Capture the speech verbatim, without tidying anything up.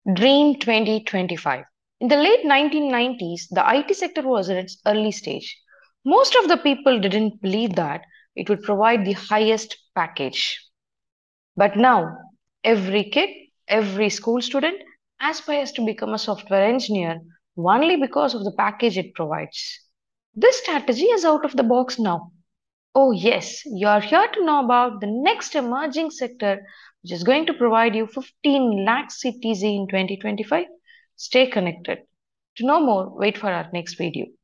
Dream twenty twenty-five. In the late nineteen nineties, the I T sector was in its early stage. Most of the people didn't believe that it would provide the highest package. But now, every kid, every school student aspires to become a software engineer only because of the package it provides. This strategy is out of the box now. Oh, yes, you are here to know about the next emerging sector which is going to provide you fifteen lakhs C T Z in twenty twenty-five. Stay connected. To know more, wait for our next video.